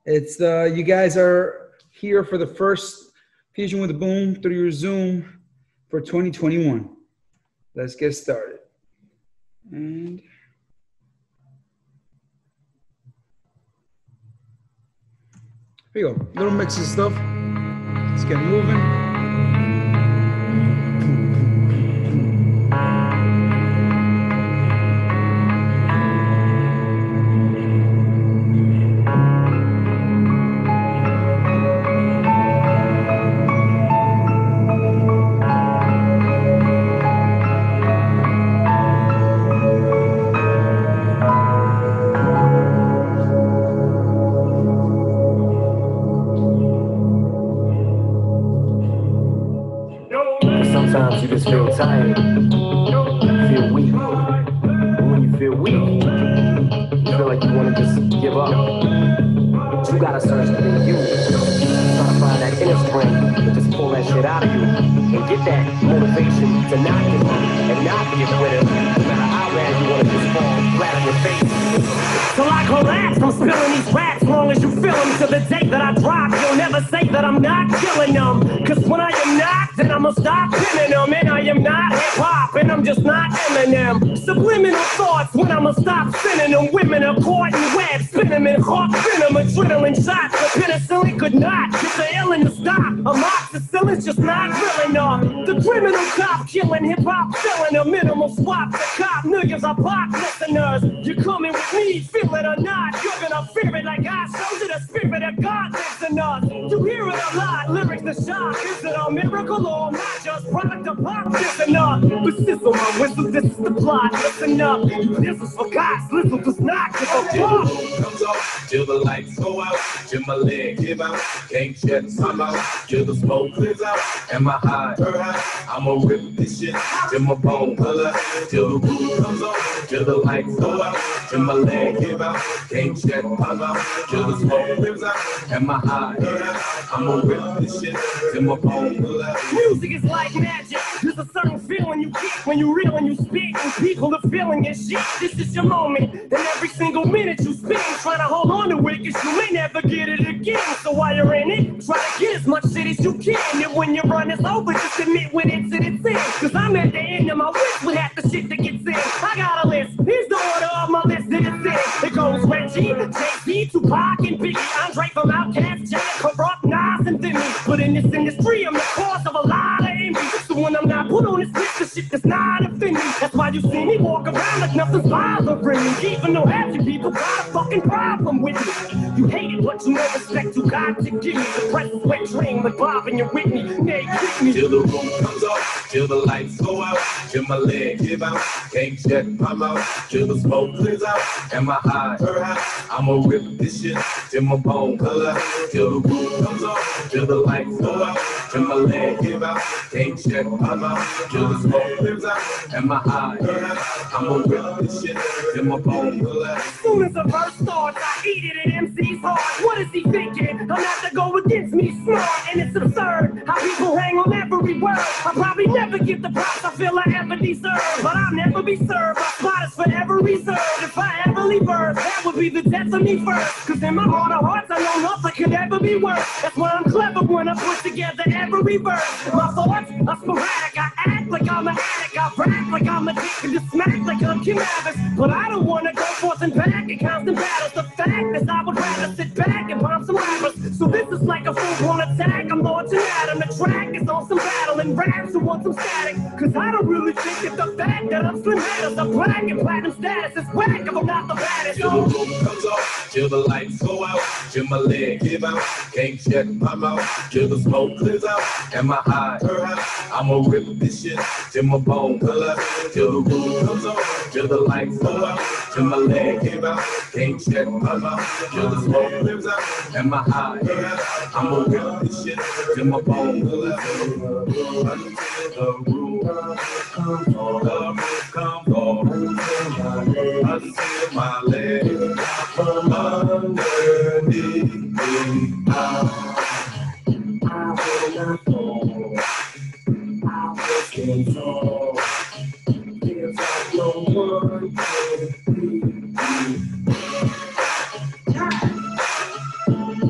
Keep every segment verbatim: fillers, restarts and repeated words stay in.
It's uh, you guys are here for the first Fusion with a Boom through your Zoom for twenty twenty-one. Let's get started. And here you go. Little mix of stuff. Let's get moving. Sometimes you just feel tired, feel weak. And when you feel weak, you feel like you want to just give up. But you gotta search within you, try to find that inner strength and just pull that shit out of you and get that motivation to not give up and not be a quitter, no matter how bad you want to just fall flat on your face. So I collapse, I'm spilling these raps long as you feel them. To the day that I drop, you'll never say that I'm not killing them. Cause when I am not, then I'ma stop pinning them. And I am not hip-hop, and I'm just not Eminem. Subliminal thoughts when I'ma stop spinning them. Women are caught in web, spin them in hawk venom. Adrenaline shots, but penicillin could not get the illin to stop. Amoxicillin's just not real enough. The criminal cop killing hip-hop, filling a minimal swap. The cop niggas are pop listeners. You're coming with me, feel it or not. You're gonna fear it like I showed you. The spirit of God lives in us. You hear it a lot, lyrics the shock. Is it a miracle or not just product of pop? Listen up, but sizzle my whistle, this is the plot. Listen up, this is for God's little does not give a fuck. Comes off till the lights go out, till my leg give out, can't shut my mouth, till the smoke clears out, and my high, her high, I'ma rip this shit, till my bone color, till the roof comes off, till the lights go out, till my leg give out, can't shut my mouth, till the smoke clears out, and my high, her high, I'ma rip this shit, till my bone color. Music is like magic, there's a certain feeling you get when you reel and you speak, and people are feeling your shit. This is your moment, and every single minute you spend trying to hold on to it, cause you may never get it again. So while you're in it, try to get as much shit as you can. And when your run is over, just admit when it's in its end. Cause I'm at the end of my list with half the shit that gets in. I got a list, here's the order of my list that it's in. It goes Reggie, Jay-Z, Tupac, and Biggie, Andre from Outkast, Jack, Corrupt, Nas, and Demi. But in this industry, I'm the cause of a lot of envy. So when I'm not put on this list, the shit does not offend me. That's why you see me walk around like nothing's bothering me. Even though half you people got a fucking problem with me. You hate it, but you know respect you got to give me. The press is wet dream like Bob and you're Whitney. Nay, kick me. Till the roof comes off, till the lights go out, till my leg give out, can't shut my mouth, till the smoke clears out, and my high, her high, I'ma rip this shit, till my bone color, till the roof comes off, till the lights go out, till my leg give out, can't shut my mouth, till the smoke clears out, and my high, her high, I'ma rip this shit, till my bone color. As soon as a verse starts, I eat it at M C's heart. What is he thinking? I'm not to go against me smart, and it's absurd how people hang on every word. I'll probably never get the props I feel I ever deserve, but I'll never be served. My spot is forever reserved. If I ever leave Earth, that would be the death of me first. Cause in my heart of hearts, I know nothing could ever be worse. That's why I'm clever when I put together every verse. My thoughts are sporadic. I act like I'm an addict. I rap like I'm addicted to smack like I'm Kim Avis. But I don't wanna go forth and back in constant battles. The fact is I would rather sit back and bomb some rappers. So this is like a full-blown attack. I'm launching at 'em. The track is on some battle and raps who want some static. Cause I don't really think it's the fact that I'm slim matters. The black and platinum status is whack if I'm not the baddest. Till the roof comes off, till the lights go out, till my leg give out, can't shut my mouth, till the smoke clears out, and my high, her high, I'ma rip this shit, till my bone color, till the roof comes off, till the lights go out, till my leg give out, can't shut my mouth, till the smoke clears out, and my high, her high, I'ma rip this shit, till my bone color, until the roof comes off, the roof comes off, until my leg underneath me. I will not fall. I will stand tall. Feels like no one can beat me.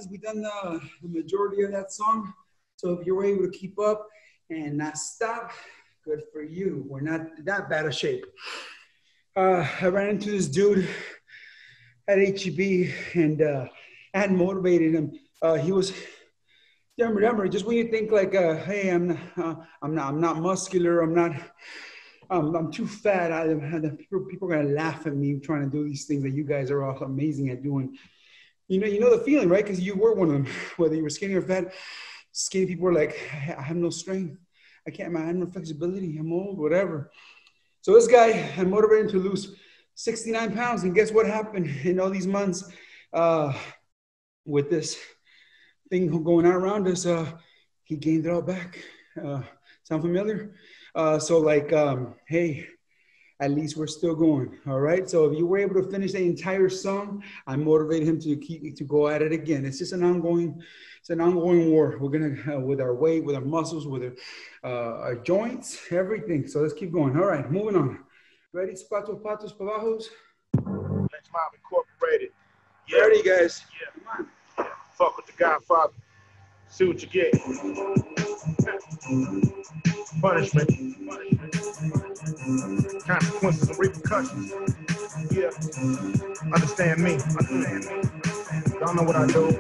We done the, the majority of that song. So if you're able to keep up and not stop, good for you. We're not that bad of shape. Uh, I ran into this dude at H E B and uh, I had motivated him. Uh, he was, yeah, remember, just when you think like, uh, hey, I'm not, uh, I'm not, I'm not muscular, I'm not, um, I'm too fat. I, I, people, people are gonna laugh at me trying to do these things that you guys are all amazing at doing. You know, you know the feeling, right? Because you were one of them. Whether you were skinny or fat, skinny people were like, I have no strength. I can't, I have no flexibility. I'm old, whatever. So this guy, I motivated him to lose sixty-nine pounds. And guess what happened in all these months uh, with this thing going on around us? Uh, he gained it all back. Uh, sound familiar? Uh, so like, um, hey, at least we're still going. All right. So if you were able to finish the entire song, I motivated him to keep to go at it again. It's just an ongoing, it's an ongoing war. We're gonna uh, with our weight, with our muscles, with our, uh, our joints, everything. So let's keep going. All right, moving on. Ready? Zapatos, patos, pavajos. Let's Mob Incorporated. Yeah. Ready, guys? Yeah. Come on. Yeah. Fuck with the Godfather. See what you get. Punishment. Punishment. Consequences and repercussions. Yeah. Understand me. Understand me. Y'all know what I do.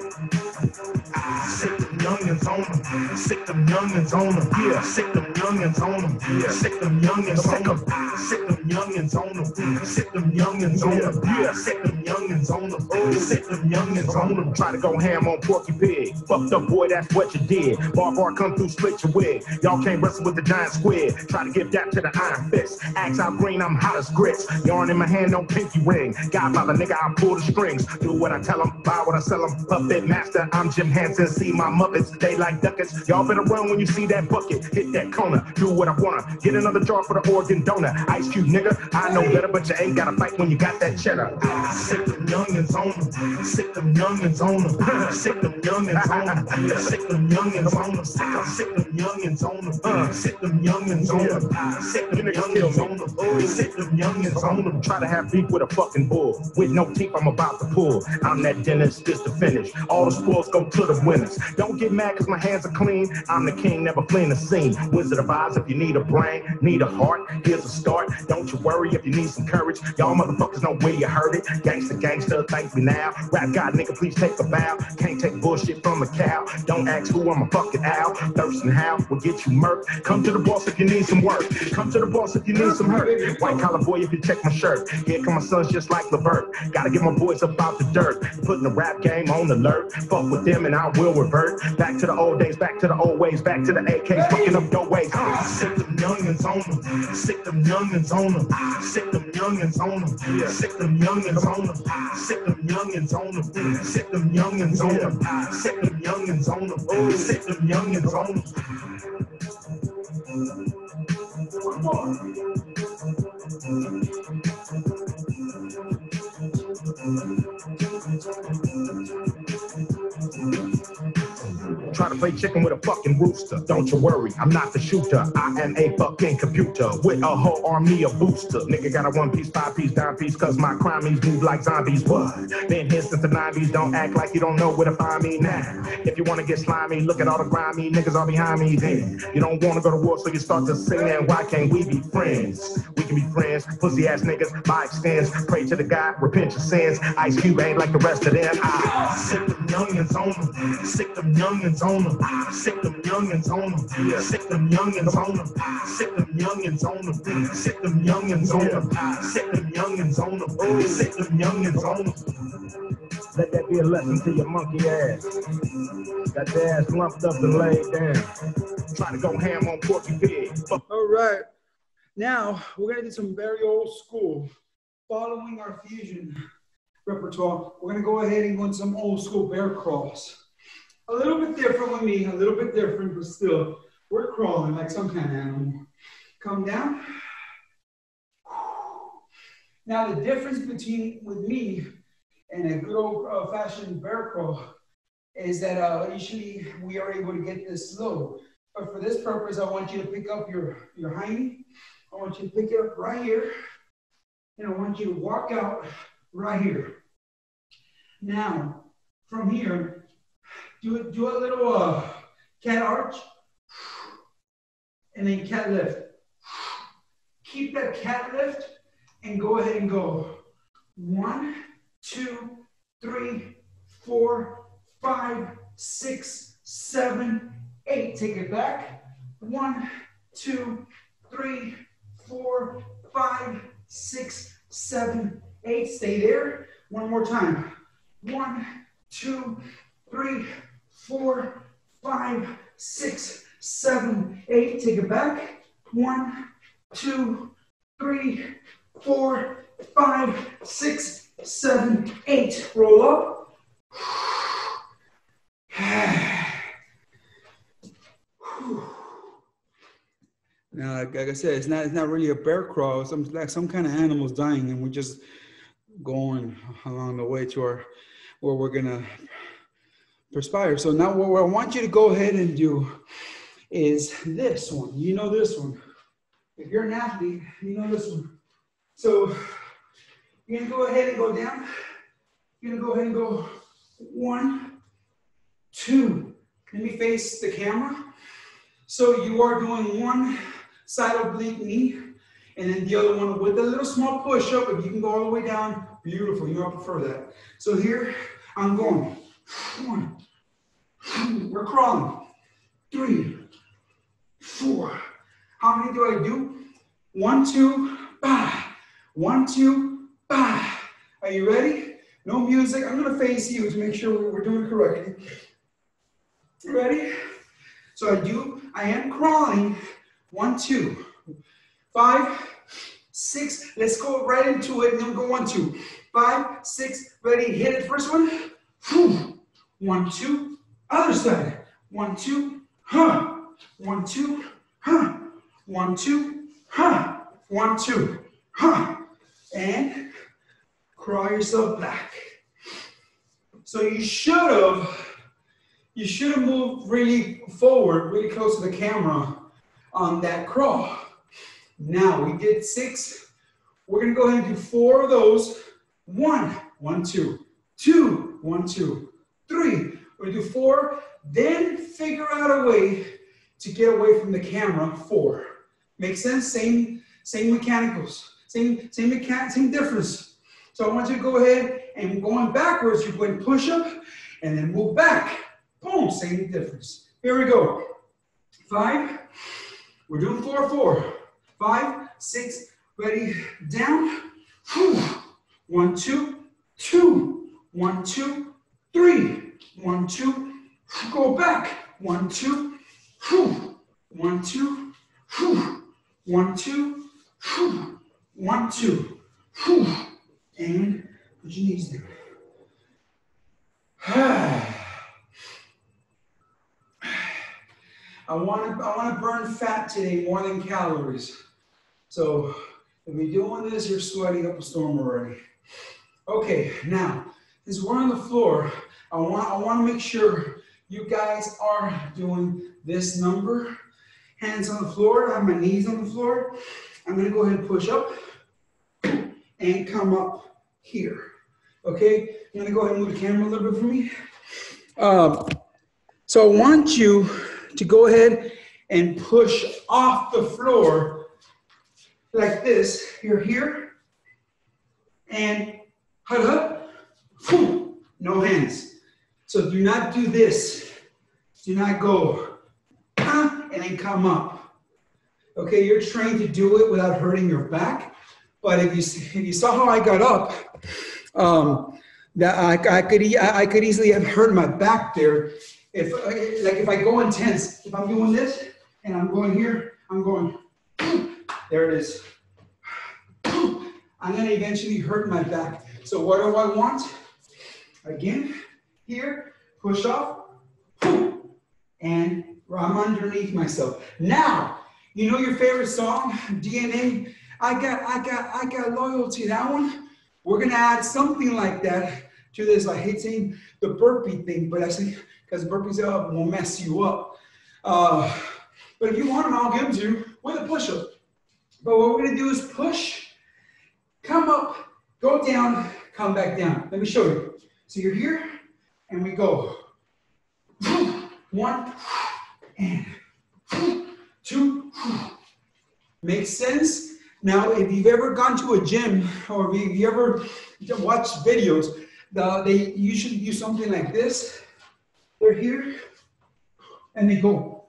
Sick them youngins on them. Sick them youngins on them. Yeah. Sick them youngins on them. Yeah. Sick them youngins on them. Sick them youngins on them. Sick them youngins on them. Yeah. Sick them youngins on them. Sick them youngins on them. Try to go ham on Porky Pig. Fucked up boy, that's what you did. Bar bar come through, split your wig. Y'all can't wrestle with the giant squid. Try to give that to the iron fist. Axe out green, I'm hot as grits. Yarn in my hand, no pinky ring. Godfather nigga, I pull the strings. Do what I tell them, buy what I sell them. Puppet master, I'm Jim Henson. See my Muppets, they like duckets. Y'all better run when you see that bucket. Hit that corner, do what I wanna. Get another jar for the Oregon donor. Ice Cube nigga, I know better, but you ain't gotta fight when you got that cheddar. Sick them youngins on them. Sick them youngins on them. Sick them youngins on them. Sick them youngins on them. Sick them youngins on them. Sick them youngins on them. Sick them youngins on them. Sick them youngins on them. Try to have beef with a fucking bull. With no teeth, I'm about to pull. I'm that dentist, just to finish. All the spoils go to the winners. Don't get mad cause my hands are clean. I'm the king, never fleeing the scene. Wizard of Oz, if you need a brain, need a heart, here's a start. Don't you worry if you need some courage. Y'all motherfuckers know where you heard it. Gangsta, gangsta, thank me now. Rap God, nigga, please take a bow. Can't take bullshit from a cow. Don't ask who, I'm a fucking owl. Thurston How will get you murked. Come to the boss if you need some work. Come to the boss if you need some hurt. White collar boy if you check my shirt. Here come my sons just like Levert. Gotta get my boys up out the dirt. Putting the rap game on alert. Fuck with them and I will revert. Back to the old days, back to the old ways, back to the A Ks, fucking up your ways. Sick them youngins on them. Sick them youngins on them. Sick them youngins on them. Sick them youngins on them. Sick them youngins on them. Sick them youngins on them. Sick them youngins on them. Sick them youngins on Try to play chicken with a fucking rooster. Don't you worry, I'm not the shooter. I am a fucking computer with a whole army of booster. Nigga got a one piece, five piece, dime piece, cause my crimies move like zombies. What? Been here since the nineties, don't act like you don't know where to find me now. If you wanna get slimy, look at all the grimy niggas all behind me then. You don't wanna go to war, so you start to sing, and why can't we be friends? We can be friends, pussy ass niggas, by extends. Pray to the God, repent your sins. Ice Cube ain't like the rest of them. I sick them youngins on them. Sick them youngins on them. Sick them youngins on them. Sick them youngins on them. Sick them youngins on them. Sick them youngins on them. Sick them youngins on them. Sick them youngins on them. Let that be a lesson to your monkey ass. Got their ass lumped up and laid down. Trying to go ham on Porky Pig. All right. Now, we're going to do some very old school. Following our fusion repertoire, we're going to go ahead and go into some old school bear crawls. A little bit different with me, a little bit different, but still, we're crawling like some kind of animal. Come down. Now, the difference between with me and a good old uh, fashioned bear crawl is that uh, usually we are able to get this slow. But for this purpose, I want you to pick up your, your hiney. I want you to pick it up right here. And I want you to walk out right here. Now, from here, Do, do a little uh, cat arch, and then cat lift. Keep that cat lift, and go ahead and go. One, two, three, four, five, six, seven, eight. Take it back. One, two, three, four, five, six, seven, eight. Stay there. One more time. One, two, three, four, five, six, seven, eight. Take it back. One, two, three, four, five, six, seven, eight. Roll up. Now, like, like I said, it's not it's not really a bear crawl. It's some like some kind of animal's dying, and we're just going along the way to our where we're gonna perspire. So now, what I want you to go ahead and do is this one. You know this one. If you're an athlete, you know this one. So you're gonna go ahead and go down. You're gonna go ahead and go one, two. Let me face the camera. So you are doing one side oblique knee, and then the other one with a little small push up. If you can go all the way down, beautiful. You all prefer that. So here I'm going. One, two, we're crawling. Three, four. How many do I do? One, two, bah. One, two, bah. Are you ready? No music. I'm gonna face you to make sure we're doing it correctly. Ready? So I do, I am crawling. One, two, five, six. Let's go right into it and then go one, two. Five, six, ready, hit it. First one. One, two, other side. One, two, huh. One, two, huh. One, two, huh. One, two, huh. And crawl yourself back. So you should have, you should have moved really forward, really close to the camera on that crawl. Now we did six. We're gonna go ahead and do four of those. One, one, two, two, one, two, three. We're gonna do four, then figure out a way to get away from the camera. Four. Make sense? Same, same mechanicals, same, same mechan same difference. So I want you to go ahead and going backwards, you're going push up and then move back. Boom, same difference. Here we go. Five, we're doing four, four. Five, six, ready, down. One, two, two. One, two, three. One, two, go back. One, two, one, two, one, two, one, two, and put your knees down. I want to I want to burn fat today more than calories. So if you're doing this, you're sweating up a storm already. Okay, now as we're on the floor, I want I want to make sure you guys are doing this number. Hands on the floor. I have my knees on the floor. I'm gonna go ahead and push up and come up here. Okay, I'm gonna go ahead and move the camera a little bit for me. Um, so I want you to go ahead and push off the floor like this. You're here and hut up, no hands. So do not do this. Do not go and then come up. Okay, you're trained to do it without hurting your back. But if you if you saw how I got up, um, that I, I could I could easily have hurt my back there. If like if I go intense, if I'm doing this and I'm going here, I'm going. There it is. I'm gonna eventually hurt my back. So what do I want? Again, here, push off, and I'm underneath myself. Now, you know your favorite song, D N A. I got, I got, I got loyalty. That one. We're gonna add something like that to this. I hate saying the burpee thing, but I say because burpees up will mess you up. Uh, but if you want them, I'll give them to you with a push-up. But what we're gonna do is push, come up, go down, come back down. Let me show you. So you're here, and we go. One, and two. Makes sense? Now, if you've ever gone to a gym or if you ever watched videos, the, they usually use something like this. They're here, and they go.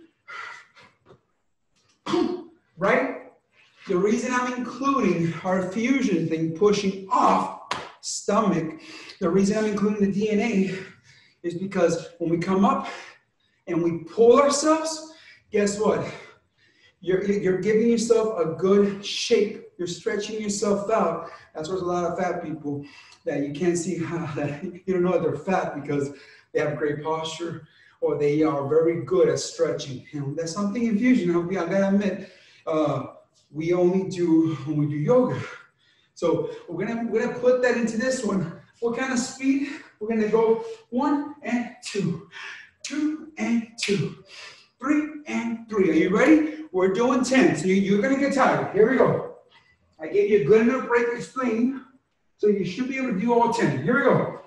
Right? The reason I'm including our fusion thing, pushing off stomach, the reason I'm including the D N A is because when we come up and we pull ourselves, guess what? You're, you're giving yourself a good shape. You're stretching yourself out. That's why there's a lot of fat people that you can't see how that you don't know that they're fat because they have great posture or they are very good at stretching. And that's something in fusion. I gotta admit, uh, we only do when we do yoga. So we're gonna we're gonna put that into this one. What kind of speed? We're gonna go one and two, two and two, three and three. Are you ready? We're doing ten, so you, you're gonna get tired. Here we go. I gave you a good enough break to explain, so you should be able to do all ten. Here we go.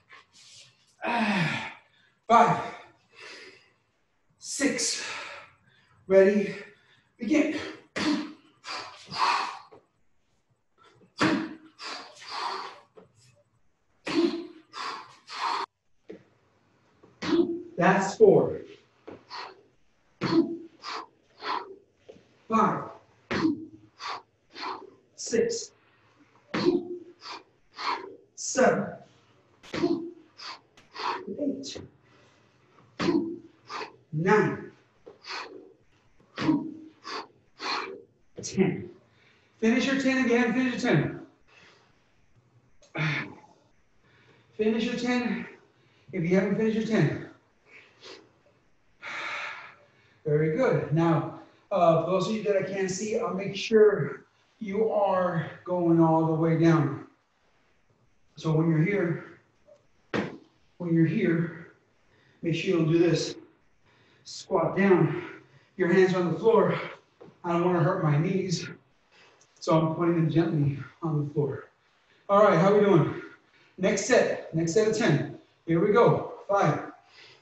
Ah, five, six, ready, begin. That's four. Five, six, seven, eight, nine, ten. Finish your ten again, finish your ten. Finish your ten if you haven't finished your ten. Very good. Now, uh, for those of you that I can't see, I'll make sure you are going all the way down. So when you're here, when you're here, make sure you don't do this. Squat down. Your hands are on the floor. I don't want to hurt my knees, so I'm putting them gently on the floor. All right, how are we doing? Next set, next set of ten. Here we go. Five,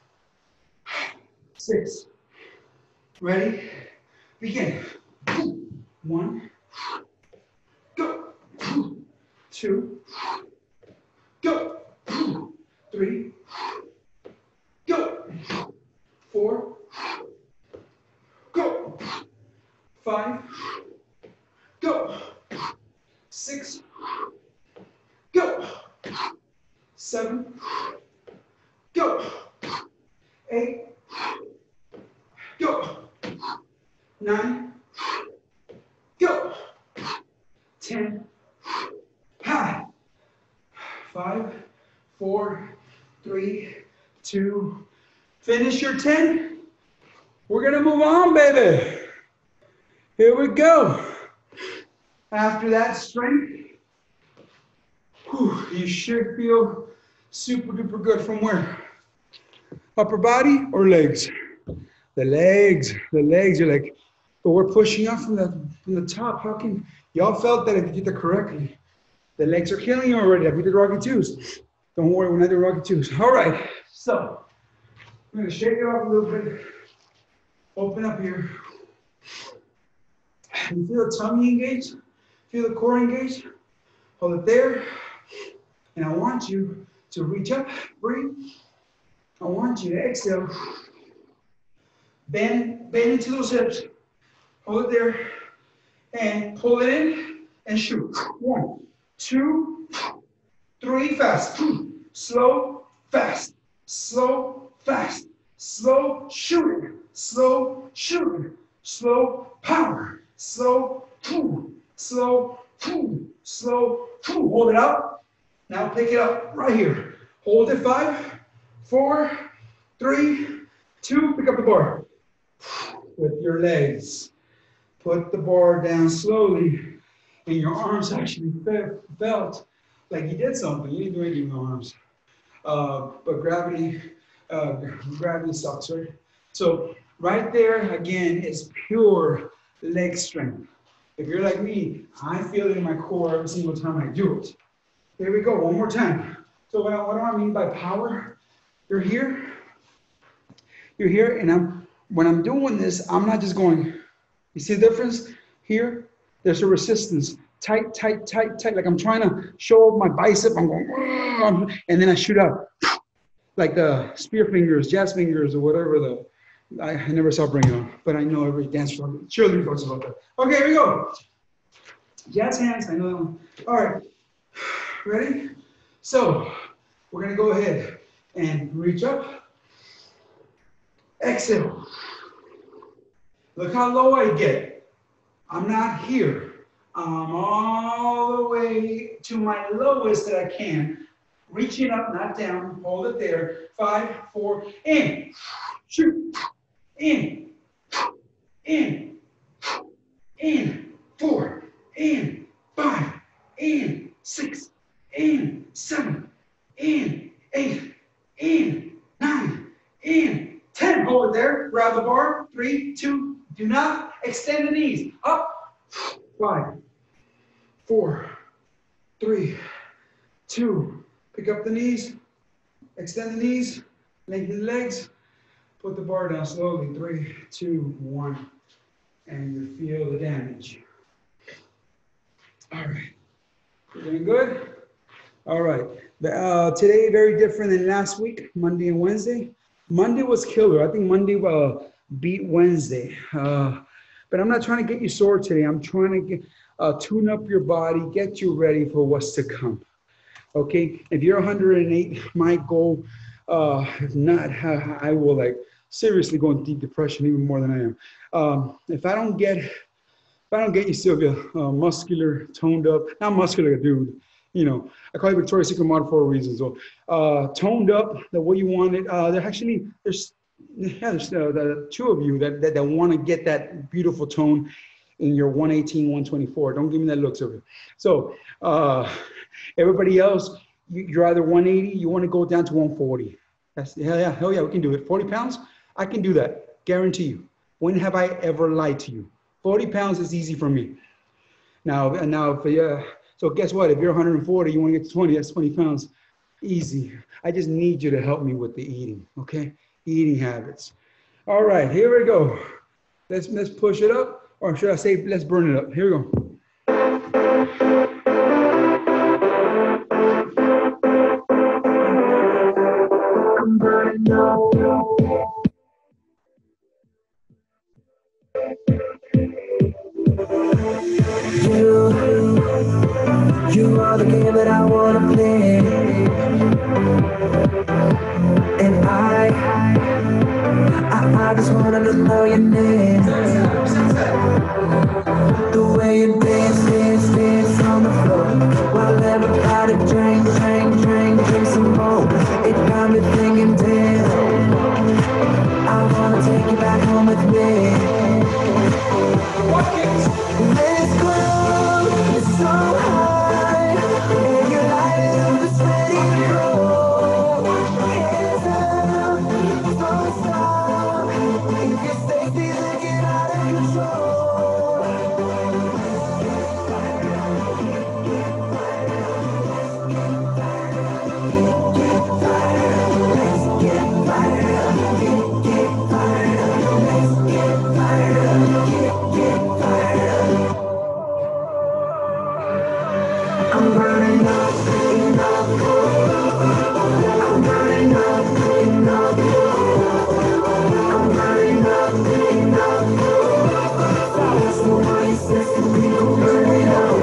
six. Ready? Begin. One, go. Two, go. Three, go. Four, go. Five, go. Six, go. Seven, go. Eight, go. Nine, go. Ten, ha. Five, four, three, two. Finish your ten. We're gonna move on, baby. Here we go. After that strength, whew, you should feel super duper good. From where? Upper body or legs? The legs, the legs. You're like, but we're pushing up from the from the top. How can y'all felt that if you did that correctly? The legs are killing you already. Like we did Rocky twos. Don't worry, we're not doing Rocky twos. All right, so we're gonna shake it off a little bit. Open up here. You feel the tummy engaged? Feel the core engaged? Hold it there. And I want you to reach up, breathe. I want you to exhale. Bend, bend into those hips. Hold it there. And pull it in and shoot. One, two, three, fast. Slow, fast. Slow, fast. Slow, shooting. Slow, shooting. Slow, power. Slow, two. Slow, two. Slow, two. Hold it up. Now pick it up right here. Hold it. Five, four, three, two. Pick up the bar. With your legs. Put the bar down slowly. And your arms actually felt like you did something. You didn't do anything with your arms. Uh, but gravity, uh, gravity sucks, right? So right there, again, is pure leg strength. If you're like me, I feel it in my core every single time I do it. Here we go, one more time. So what, what do I mean by power? You're here, you're here, and I'm when I'm doing this, I'm not just going. You see the difference here? There's a resistance, tight, tight, tight, tight. Like I'm trying to show my bicep. I'm going, and then I shoot up, like the spear fingers, jazz fingers, or whatever the. I, I never saw Bring It On, but I know every dancer, cheerleader talks about that. Okay, here we go. Jazz hands, I know that one. All right, ready? So we're gonna go ahead and reach up. Exhale. Look how low I get. I'm not here. I'm all the way to my lowest that I can. Reaching up, not down. Hold it there. Five, four, in. Shoot. In. In. In. Four. In. Five. In. Six. In. Seven. In. Eight. In. Nine. In. Ten. Hold it there. Grab the bar. Three, two. Do not extend the knees. Up. Five. Four. Three. Two. Pick up the knees. Extend the knees. Lengthen the legs. Put the bar down slowly. Three, two, one. And you feel the damage. All right. You're doing good? All right. Uh, today, very different than last week, Monday and Wednesday. Monday was killer. I think Monday uh, beat Wednesday. Uh, but I'm not trying to get you sore today. I'm trying to get, uh, tune up your body, get you ready for what's to come. Okay? If you're one hundred eight, my goal, uh, if not, I will like seriously go into deep depression even more than I am. Um, if I don't get, if I don't get you, Sylvia, uh, muscular, toned up, not muscular, dude. You know, I call you Victoria's Secret model for a reason. So, uh, toned up the way you want it. Uh, there actually, there's, yeah, there's uh, the two of you that that, that want to get that beautiful tone in your one eighteen, one twenty-four. Don't give me that look, Sylvia. So, uh, everybody else, you, you're either one eighty, you want to go down to one forty. That's hell yeah, hell yeah, we can do it. forty pounds, I can do that. Guarantee you. When have I ever lied to you? forty pounds is easy for me. Now, now, if yeah. So guess what? If you're one hundred forty, you want to get to twenty, that's twenty pounds. Easy. I just need you to help me with the eating, okay? Eating habits. All right, here we go. Let's, let's push it up, or should I say, let's burn it up. Here we go. I'm burning up. You, you are the game that I wanna play, and I, I, I just wanna know your name. The way you dance, dance, dance on the floor, while everybody drink, drink, drink, drink some more. It got me thinking, damn, I wanna take you back home with me. Let's go, it's so high, and your light up is ready to grow. Hands up, don't stop, if you're safety, then get out of control. Get fired up, let's get fired up, get, get fired up, let's get fired up, get, get fired up. I'm burning up, enough. I'm burning up, enough. I'm burning up, enough. So I said to people, burning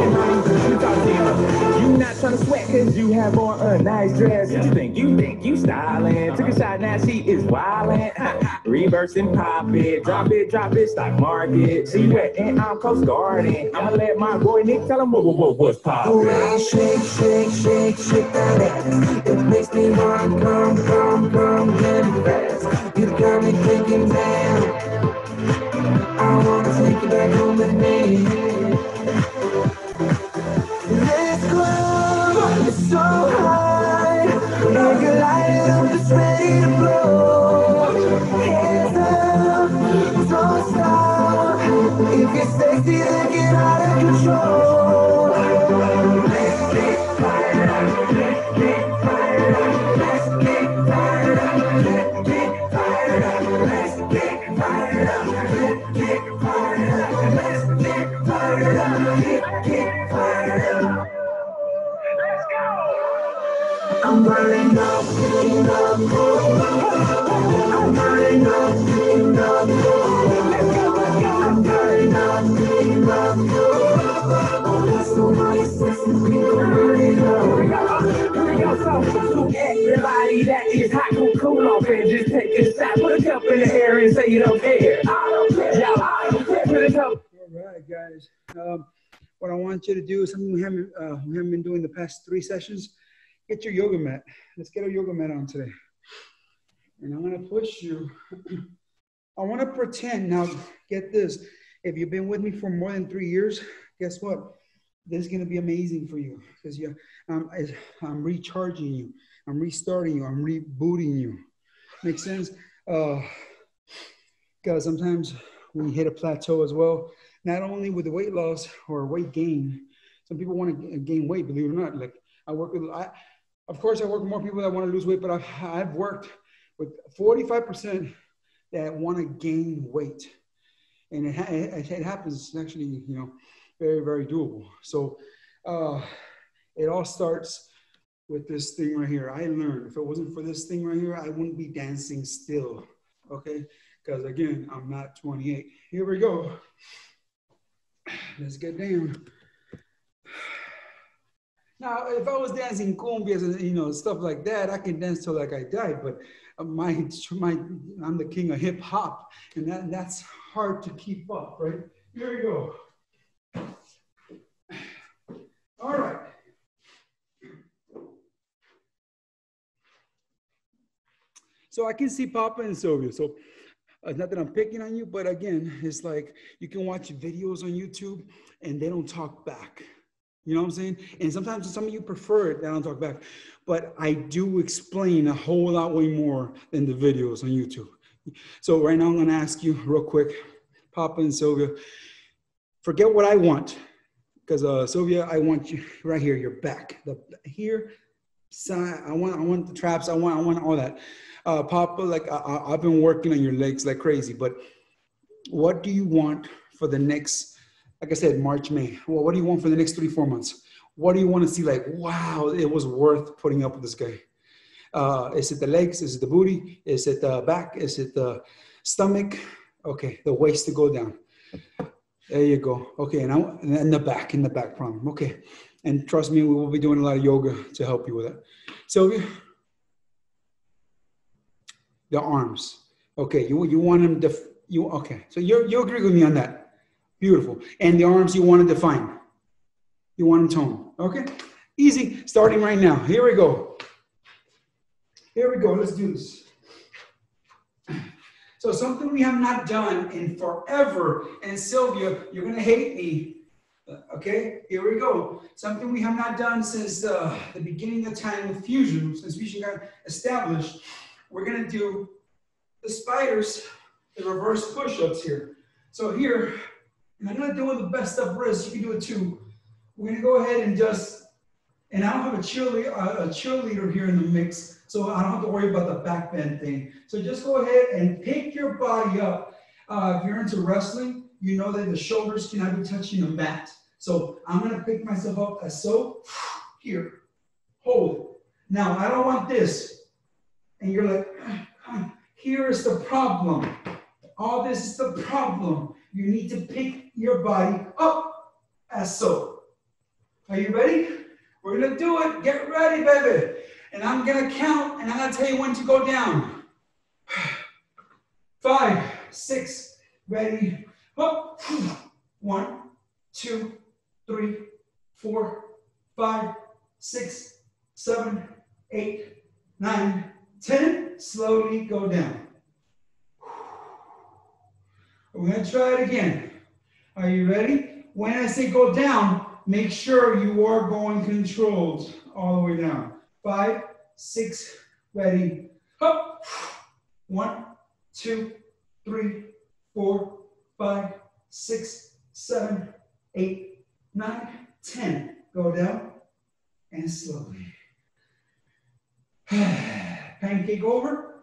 up. You not trying to sweat cause you have on a nice dress. You think you think you styling. Took a shot, now she is wildin'. Reverse and pop it, drop it, drop it, stock market. She wet and I'm Coast Guarding. I'ma let my boy Nick tell him what, what, what, what's The poppin'. way you shake, shake, shake, shake that ass, it makes me want to come, come, come, get fast. You got me thinking, damn, I wanna take you back home with me. Let's go, it's so high, and your light up is ready to blow. Hands up, don't stop, if you're sexy, then get out of control. Let's get fired up, let's get fired up, let's get fired up, let's get fired up. I'm burning up in the groove. I'm burning up in the groove. I'm burning up in the groove. Oh, that's so nice. We gon' burn it up. Here we go. Here we go. So, so everybody that is hot, go cool off and just take a shot. Put a cup in the air and say you don't care. I don't care. Yo, I don't care. Put a cup. All right, guys. Um, what I want you to do is something we haven't, uh, we haven't been doing the past three sessions. Get your yoga mat. Let's get our yoga mat on today. And I'm going to push you. I want to pretend. Now, get this. If you've been with me for more than three years, guess what? This is going to be amazing for you because you, um, I'm recharging you. I'm restarting you. I'm rebooting you. Make sense? Uh, because sometimes we hit a plateau as well. Not only with the weight loss or weight gain. Some people want to gain weight, believe it or not. Like I work with, I, of course, I work with more people that want to lose weight, but I've, I've worked with forty-five percent that want to gain weight. And it, it, it happens actually, you know, very, very doable. So uh, it all starts with this thing right here. I learned if it wasn't for this thing right here, I wouldn't be dancing still, okay? Because again, I'm not twenty-eight. Here we go. Let's get down. Now, if I was dancing cumbias and you know stuff like that, I can dance till like I died. But my, my, I'm the king of hip hop, and that, that's hard to keep up, right? Here we go. All right. So I can see Papa and Sylvia. So. Uh, not that I'm picking on you, but again, it's like you can watch videos on YouTube and they don't talk back. You know what I'm saying? And sometimes some of you prefer it, they don't talk back. But I do explain a whole lot way more than the videos on YouTube. So right now I'm going to ask you real quick, Papa and Sylvia, forget what I want. Because uh, Sylvia, I want you right here, your back. The, here, side, I want, I want the traps, I want, I want all that. Uh, Papa, like I, I've been working on your legs like crazy, but what do you want for the next, like I said, March, May? Well, what do you want for the next three, four months? What do you want to see like, wow, it was worth putting up with this guy? Uh, is it the legs? Is it the booty? Is it the back? Is it the stomach? Okay, the waist to go down. There you go. Okay, now and then the back, in the back problem. Okay, and trust me, we will be doing a lot of yoga to help you with that. Sylvia? The arms. Okay, you you want them to you okay? So you you agree with me on that? Beautiful. And the arms you want to define. You want them toned. Okay, easy. Starting right now. Here we go. Here we go. Let's do this. So something we have not done in forever. And Sylvia, you're gonna hate me. Okay, here we go. Something we have not done since uh, the beginning of time with Fusion, since Fusion got established. We're gonna do the spiders, the reverse push-ups here. So here, and I'm not doing the best up wrist, you can do it too. We're gonna go ahead and just, and I don't have a cheerleader, a cheerleader here in the mix, so I don't have to worry about the back bend thing. So just go ahead and pick your body up. Uh, if you're into wrestling, you know that the shoulders cannot be touching the mat. So I'm gonna pick myself up as so, here, hold it. Now, I don't want this. And you're like, here is the problem. All this is the problem. You need to pick your body up as so. Are you ready? We're gonna do it. Get ready, baby. And I'm gonna count and I'm gonna tell you when to go down. Five, six, ready, up. One, two, three, four, five, six, seven, eight, nine, ten, slowly go down. We're gonna try it again. Are you ready? When I say go down, make sure you are going controlled all the way down. Five, six, ready, up. One, two, three, four, five, six, seven, eight, nine, ten. Go down and slowly. Pancake over.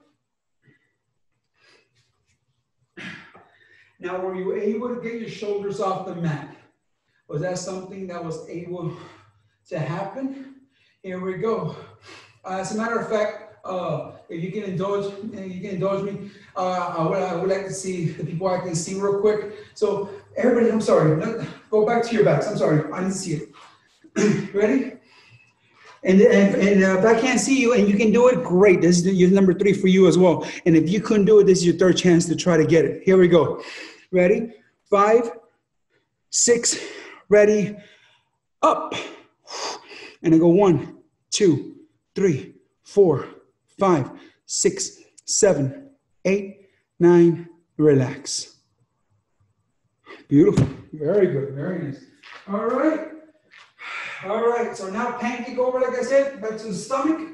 Now, were you able to get your shoulders off the mat? Was that something that was able to happen? Here we go. Uh, as a matter of fact, uh, if you can indulge, you can indulge me. Uh, I would, I would like to see the people I can see real quick. So everybody, I'm sorry. Go back to your backs. I'm sorry. I didn't see it. Ready? And, and, and uh, if I can't see you and you can do it, great. This is your number three for you as well. And if you couldn't do it, this is your third chance to try to get it. Here we go. Ready? Five, six, ready, up. And I go one, two, three, four, five, six, seven, eight, nine, relax. Beautiful. Very good. Very nice. All right. All right. So now pancake over, like I said, back to the stomach.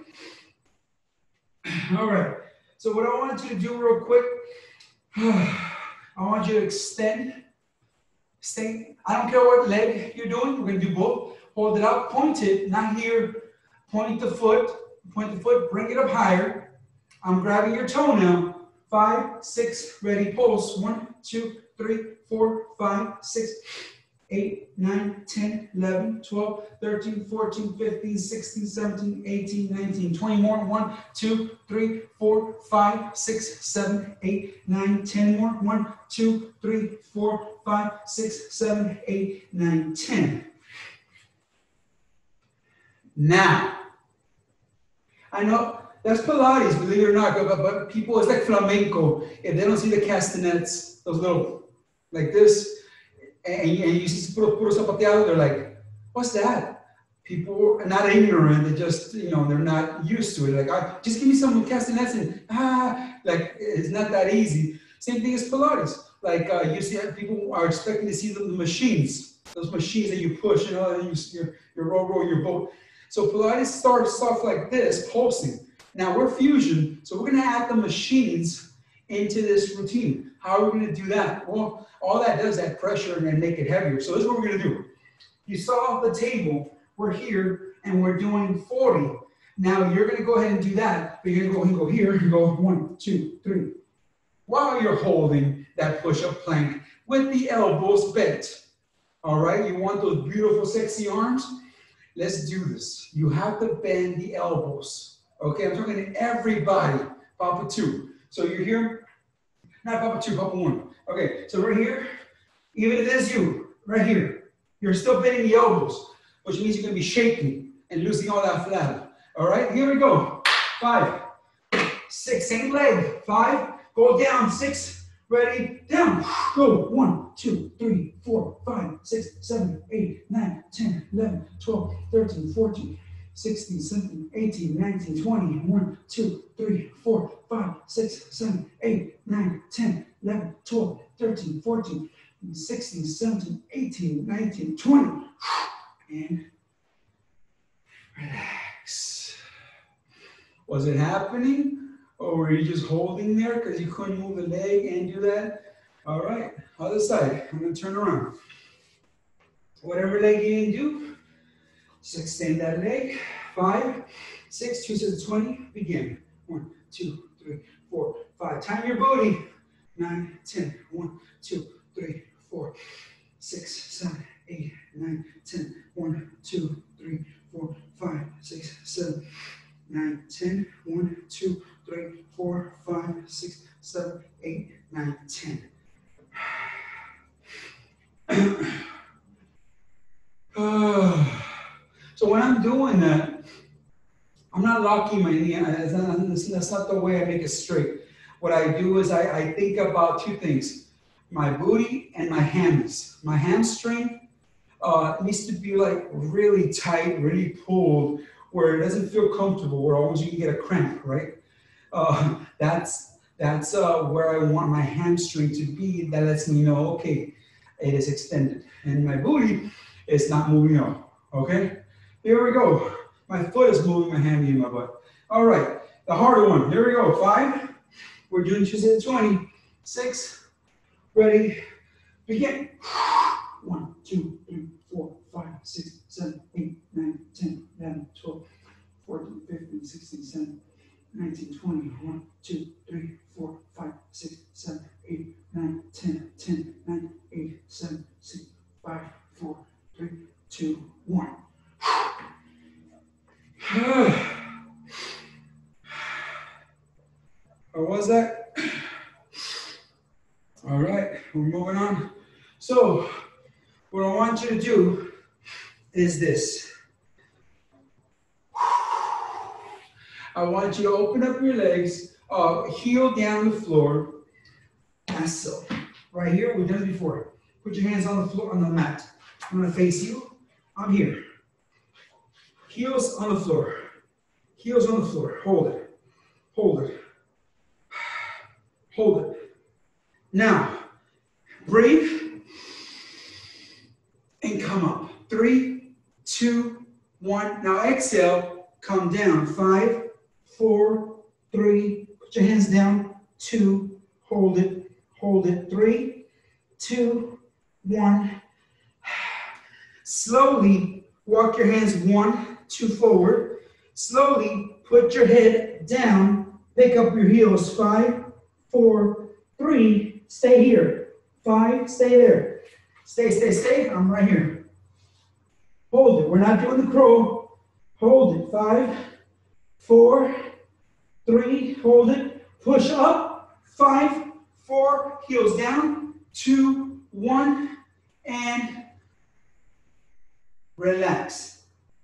All right. So what I want you to do real quick, I want you to extend. Stay. I don't care what leg you're doing. We're going to do both. Hold it out. Point it. Not here. Point the foot. Point the foot. Bring it up higher. I'm grabbing your toe now. Five, six, ready, pulse. One, two, three, four, five, six, eight, nine, ten, eleven, twelve, thirteen, fourteen, fifteen, sixteen, seventeen, eighteen, nineteen, twenty more. One, two, three, four, five, six, seven, eight, nine, ten more. One, two, three, four, five, six, seven, eight, nine, ten. Now, I know that's Pilates, believe it or not, but, but people, it's like flamenco. If they don't see the castanets, those little, like this, and, and you see puro, puro zapateado, they're like, what's that? People are not ignorant, they just, you know, they're not used to it. Like, I, just give me some castanets and, ah, like, it's not that easy. Same thing as Pilates. Like, uh, you see, people are expecting to see the, the machines, those machines that you push, you know, and you, you're, you're row, row your boat. So Pilates starts off like this, pulsing. Now we're fusion, so we're gonna add the machines into this routine. How are we gonna do that? Well, all that does is add pressure and make it heavier. So this is what we're gonna do. You saw the table, we're here, and we're doing forty. Now you're gonna go ahead and do that, but you're gonna go ahead and go here, and go one, two, three. While you're holding that push-up plank with the elbows bent. All right, you want those beautiful, sexy arms? Let's do this. You have to bend the elbows. Okay, I'm talking to everybody. Papa two. So you're here, not Papa two, Papa one. Okay, so right here, even if it is you, right here, you're still bending the elbows, which means you're gonna be shaking and losing all that flat. All right, here we go. Five, six, same leg. Five, go down. Six, ready, down. Go. One, two, three, four, five, six, seven, eight, nine, ten, eleven, twelve, thirteen, fourteen, sixteen, seventeen, eighteen, nineteen, twenty. One, two, three, four, five, six, seven, eight, nine, ten, eleven, twelve, thirteen, fourteen, sixteen, seventeen, eighteen, nineteen, twenty. And relax. Was it happening? Or were you just holding there because you couldn't move the leg and do that? All right, other side. I'm gonna turn around. Whatever leg you didn't do, just extend that leg. Five, six, two sets of twenty, begin. One, two, three, four, five. Time your booty. Nine, ten. One, two, three, four, six, seven, eight, nine, ten. One, two, three, four, five, six, seven, nine, ten. One, two, three, four, five, six, seven, eight, nine, ten. uh, so when I'm doing that, I'm not locking my knee. That's not, that's not the way I make it straight. What I do is I, I think about two things: my booty and my hammies. My hamstring uh, needs to be like really tight, really pulled, where it doesn't feel comfortable, where almost you can get a cramp, right? Uh, that's that's uh, where I want my hamstring to be. That lets me know, okay, it is extended. And my booty is not moving up, okay? Here we go. My foot is moving my hammy in my butt. All right, the harder one. Here we go. Five. We're doing two sets of twenty. Six. Ready. Begin. One, two, three, four, five, six, seven, eight, nine, ten, eleven, twelve, fourteen, fifteen, sixteen, seventeen, nineteen, twenty. One, two, three, four, five, six, seven, eight, nine, ten, ten, nine, eight, seven, six, five, four, three, two, one. that? All right, we're moving on. So what I want you to do is this. I want you to open up your legs, uh, heel down the floor, as so. Right here, we've done it before. Put your hands on the floor, on the mat. I'm gonna face you. I'm here. Heels on the floor. Heels on the floor. Hold it. Hold it. Hold it. Now, breathe and come up. Three, two, one. Now exhale, come down. Five, four, three. Put your hands down. Two, hold it, hold it. Three, two, one. Slowly walk your hands one, two forward. Slowly put your head down. Pick up your heels. Five, four, three. Stay here. Five, stay there. Stay, stay, stay. I'm right here. Hold it. We're not doing the crow. Hold it. Five, four, three. Hold it. Push up. Five, four. Heels down. Two, one, and relax.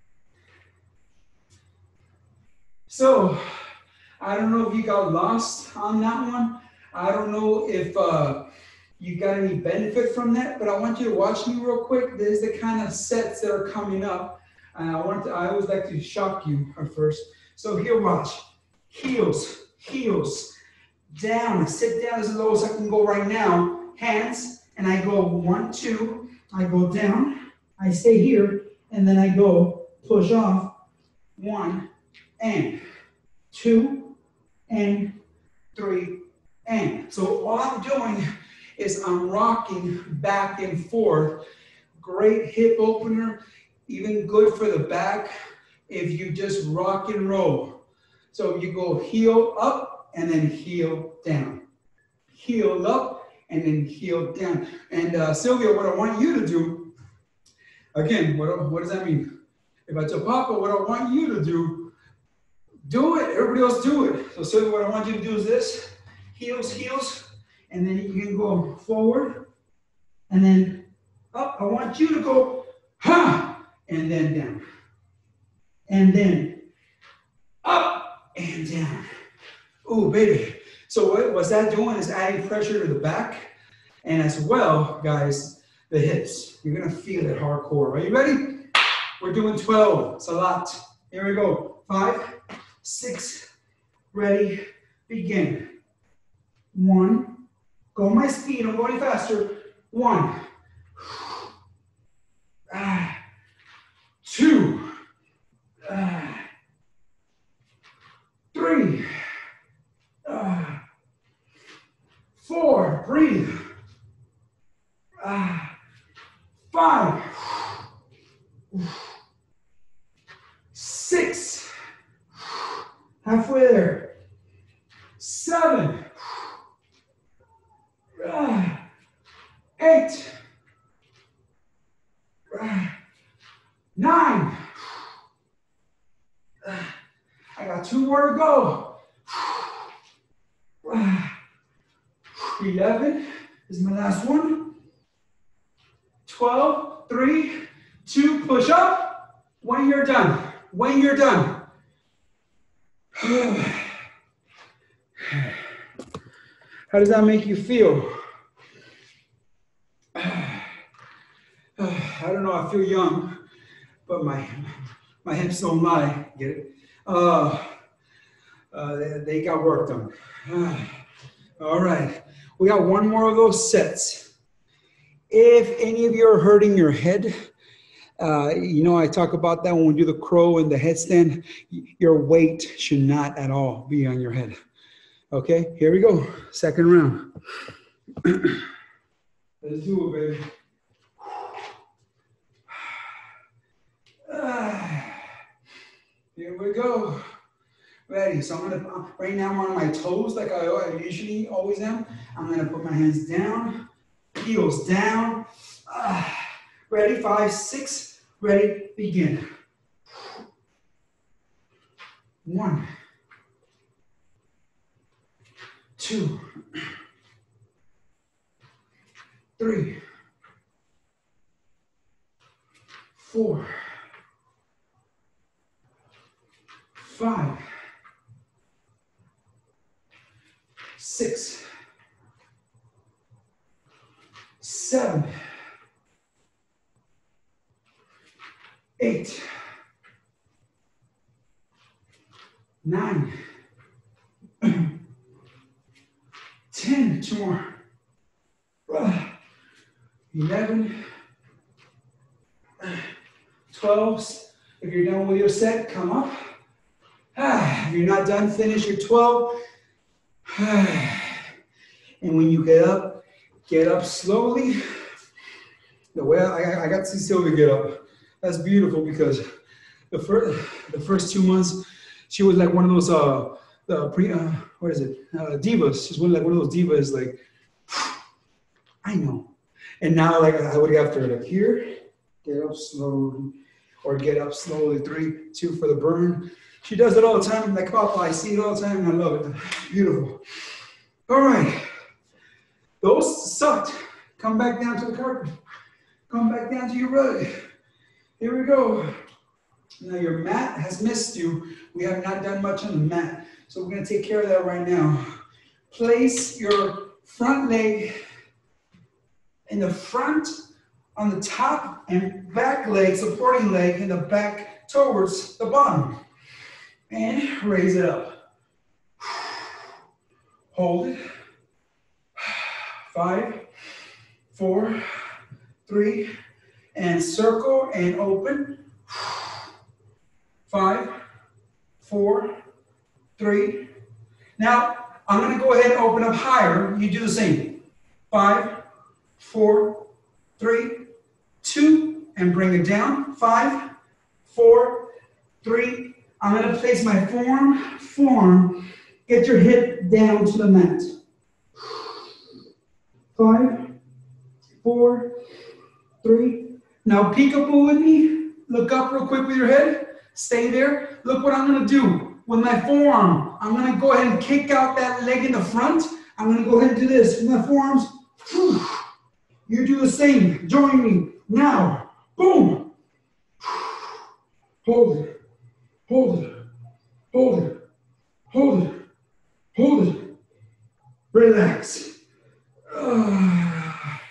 So, I don't know if you got lost on that one. I don't know if uh, you got any benefit from that, but I want you to watch me real quick. There's the kind of sets that are coming up. And I want to, I always like to shock you at first. So here, watch. Heels, heels, down. Sit down as low as I can go right now. Hands, and I go one, two. I go down. I stay here, and then I go push off. One, and two, and three, and. So all I'm doing is I'm rocking back and forth. Great hip opener, even good for the back if you just rock and roll. So you go heel up and then heel down. Heel up and then heel down. And uh, Sylvia, what I want you to do, again, what, what does that mean? If I tell Papa what I want you to do, do it. Everybody else do it. So Sylvia, what I want you to do is this. Heels, heels, and then you can go forward and then up. I want you to go, ha, and then down. And then up and down. Ooh, baby. So what, what's that doing is adding pressure to the back and as well, guys, the hips. You're going to feel it hardcore. Are you ready? We're doing twelve. It's a lot. Here we go. Five, six, ready, begin. One, go my speed, I'm going faster. One, ah, two, ah, three, ah, four, breathe, ah, five, six, halfway there, seven, Uh, eight, uh, nine, uh, I got two more to go, uh, eleven is my last one, twelve, three, two, push up, when you're done, when you're done. How does that make you feel? I don't know, I feel young, but my my hips don't lie, get it? Uh, uh, they, they got work done. All right, we got one more of those sets. If any of you are hurting your head, uh, you know, I talk about that when we do the crow and the headstand, your weight should not at all be on your head. Okay, here we go, second round. Let's do it, baby. Here we go. Ready. So I'm gonna, right now I'm on my toes like I, I usually always am. I'm gonna put my hands down, heels down. Ah. Ready, five, six, ready, begin. One, two, three, four, five, six, seven, eight, nine, ten, two more, eleven, twelve. If you're done with your set, come up. If you're not done, finish your twelve. And when you get up, get up slowly. The way I, I got to see Sylvia get up, that's beautiful, because the first the first two months, she was like one of those uh the pre uh, what is it uh, divas. She's one like one of those divas, like I know. And now like I would have to like here, get up slowly, or get up slowly. Three, two for the burn. She does it all the time. Like Papa, I see it all the time, and I love it. Beautiful. All right. Those sucked. Come back down to the carpet. Come back down to your rug. Here we go. Now your mat has missed you. We have not done much on the mat, so we're gonna take care of that right now. Place your front leg in the front on the top, and back leg, supporting leg in the back towards the bottom. And raise it up. Hold it. Five, four, three, and circle and open. Five, four, three. Now, I'm gonna go ahead and open up higher. You do the same. Five, four, three, two, and bring it down. Five, four, three. I'm gonna place my forearm, forearm. Get your hip down to the mat. Five, four, three. Now peekaboo with me. Look up real quick with your head. Stay there. Look what I'm gonna do with my forearm. I'm gonna go ahead and kick out that leg in the front. I'm gonna go ahead and do this with my forearms. You do the same. Join me now. Boom. Hold it. Hold it. Hold it. Hold it. Hold it. Relax. Uh,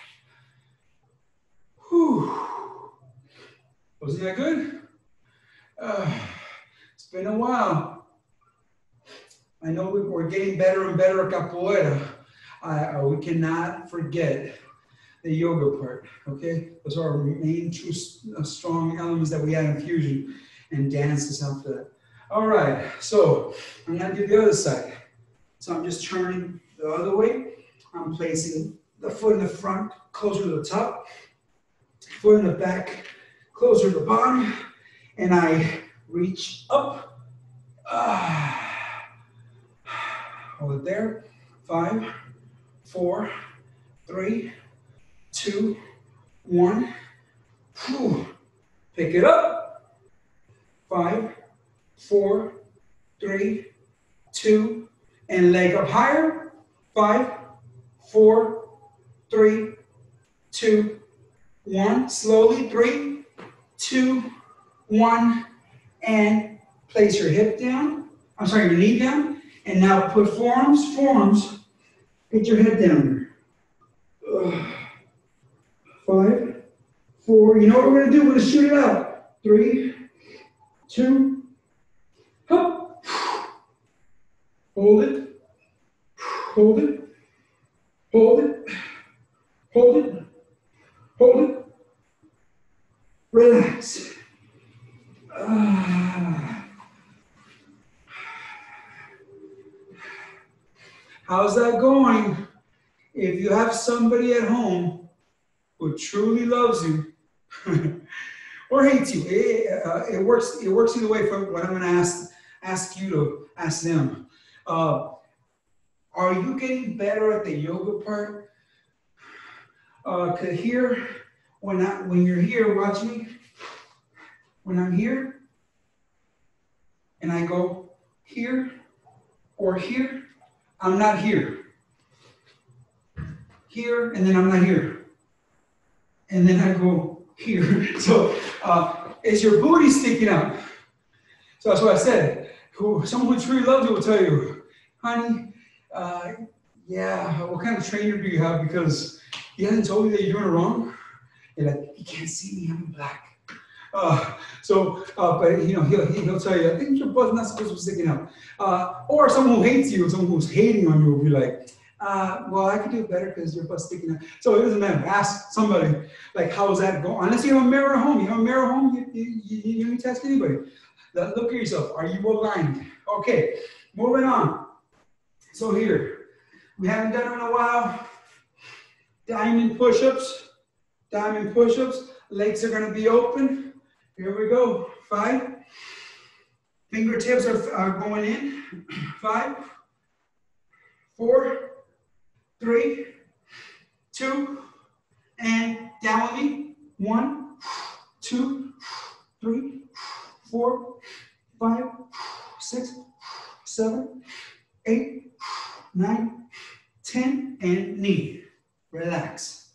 Wasn't that good? Uh, it's been a while. I know we, we're getting better and better at capoeira. I, uh, we cannot forget the yoga part, okay? Those are our main true uh, strong elements that we have in fusion, and dance is after that. All right, so I'm gonna do the other side. So I'm just turning the other way. I'm placing the foot in the front, closer to the top, foot in the back, closer to the bottom, and I reach up. Ah. Hold it there. Five, four, three, two, one. Whew. Pick it up. Five, four, three, two, and leg up higher. Five, four, three, two, one. Slowly, three, two, one, and place your hip down. I'm sorry, your knee down. And now put forearms, forearms. Get your head down there. Ugh. Five, four. You know what we're gonna do? We're gonna shoot it out. Three, two, hop. Hold it. Hold it. Hold it. Hold it. Hold it. Relax. Ah. How's that going? If you have somebody at home who truly loves you or hates you, it, uh, it works. It works either way. For what I'm going to ask ask you to ask them. Uh, are you getting better at the yoga part? Uh, cause here, when I, when you're here, watch me. When I'm here, and I go here or here, I'm not here. here, and then I'm not here. And then I go here. So uh, is your booty sticking out? So that's what I said. Who, someone who truly loves you will tell you, honey, uh, yeah, what kind of trainer do you have? Because he hasn't told you that you're doing it wrong. You're like, he can't see me, I'm black. Uh, so, uh, but you know, he'll, he'll tell you, I think your butt's not supposed to be sticking out. Uh, or someone who hates you, someone who's hating on you will be like, uh, well, I can do it better because your butt's sticking out. So it doesn't matter. Ask somebody, like, how is that going? Unless you have a mirror at home. You have a mirror at home, you, you, you, you need to ask anybody. Look at yourself. Are you aligned? Okay, moving on. So here, we haven't done it in a while. Diamond push-ups. Diamond push-ups. Legs are going to be open. Here we go. Five. Fingertips are, are going in. Five, four, three, two, and down with me. One, two, three, four, five, six, seven, eight, nine, ten, and knee. Relax.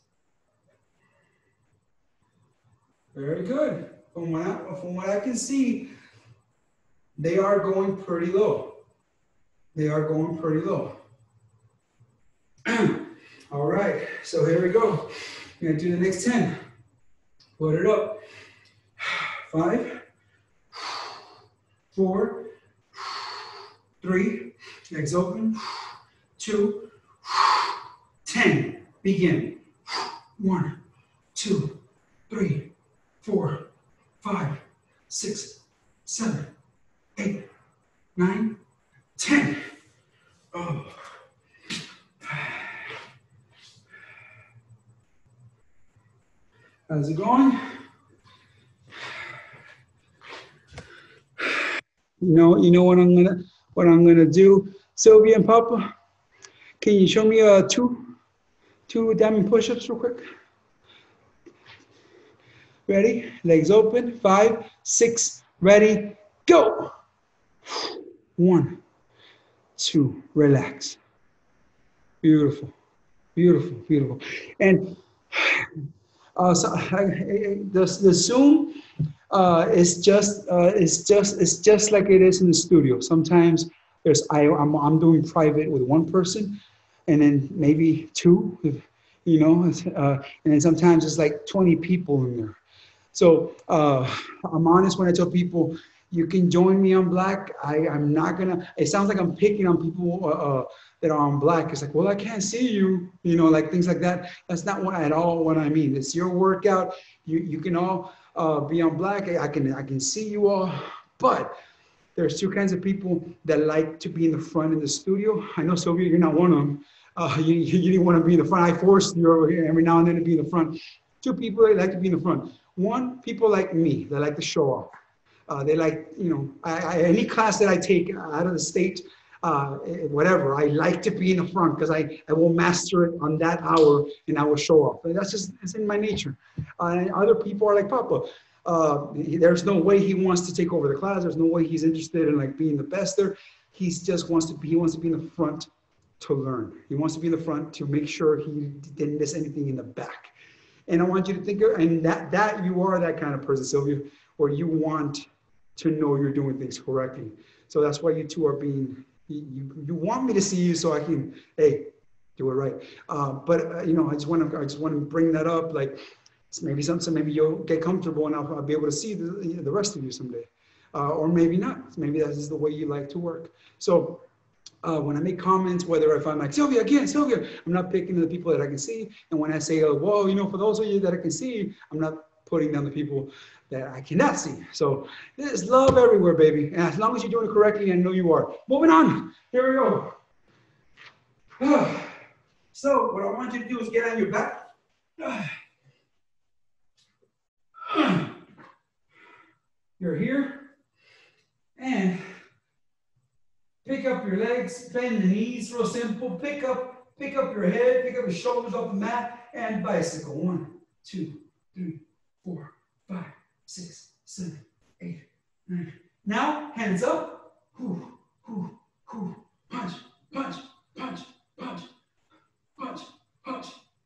Very good. From what I, from what I can see, they are going pretty low. They are going pretty low. All right, so here we go. We're gonna do the next ten. Put it up. Five, four, three, legs open, two, ten. Begin. One, two, three, four, five, six, seven, eight, nine, ten. Oh. How's it going? You know, you know what I'm gonna what I'm gonna do, Sylvia and Papa. Can you show me uh two two diamond push-ups real quick? Ready? Legs open. Five, six. Ready? Go. One, two. Relax. Beautiful, beautiful, beautiful. And uh, so I, the the Zoom uh, is just uh, is just it's just like it is in the studio. Sometimes there's I I'm I'm doing private with one person, and then maybe two, you know, uh, and then sometimes it's like twenty people in there. So uh, I'm honest when I tell people, you can join me on Black. I, I'm not gonna, it sounds like I'm picking on people uh, uh, that are on Black. It's like, well, I can't see you, you know, like things like that. That's not what at all what I mean. It's your workout. You you can all uh, be on Black. I can, I can see you all, but there's two kinds of people that like to be in the front in the studio. I know, Sylvia, you're not one of them. Uh, you, you didn't want to be in the front. I forced you over here every now and then to be in the front. Two people that like to be in the front. One, people like me, that like to show off. Uh, they like, you know, I, I, any class that I take out of the state, uh, whatever, I like to be in the front because I, I will master it on that hour and I will show off. And that's just, it's in my nature. Uh, and other people are like, Papa, uh, there's no way he wants to take over the class. There's no way he's interested in like being the best there. He just wants to be, he wants to be in the front to learn. He wants to be in the front to make sure he didn't miss anything in the back. And I want you to think, of, and that, that you are that kind of person, Sylvia, where you want to know you're doing things correctly. So that's why you two are being, you, you want me to see you so I can, hey, do it right. Uh, but, uh, you know, I just want to, I just want to bring that up. Like maybe something, maybe you'll get comfortable and I'll, I'll be able to see the, the rest of you someday. Uh, or maybe not. Maybe that is the way you like to work. So uh, when I make comments, whether if I'm like, Sylvia, again, Sylvia, I'm not picking the people that I can see. And when I say, oh, whoa, you know, for those of you that I can see, I'm not putting down the people that I cannot see. So there's love everywhere, baby. And as long as you're doing it correctly, I know you are. Moving on. Here we go. So what I want you to do is get on your back. You're here. And pick up your legs, bend the knees, real simple. Pick up, pick up your head, pick up your shoulders off the mat, and bicycle. One, two, three, four, five, six, seven, eight, nine. Now, hands up. Whoo, whoo, whoo. Punch, punch, punch, punch, punch, punch,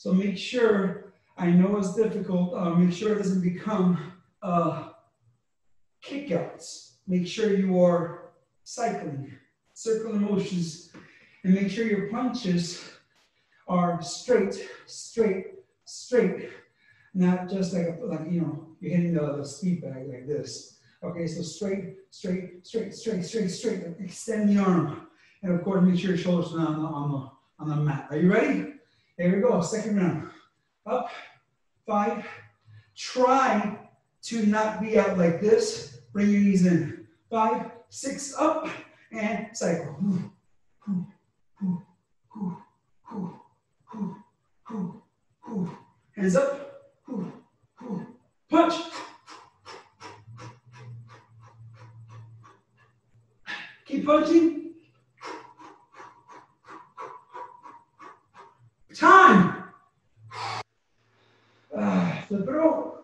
So make sure, I know it's difficult, uh, make sure it doesn't become uh, kickouts. Make sure you are cycling, circular motions, and make sure your punches are straight, straight, straight, not just like, a, like you know, you're hitting the, the speed bag like this. Okay, so straight, straight, straight, straight, straight, straight. Extend the arm. And of course, make sure your shoulders are on the, on the, on the mat. Are you ready? Here we go, second round. Up, five. Try to not be out like this. Bring your knees in. Five, six, up, and cycle. Hands up. Punch. Keep punching. Time. Uh, flip it over.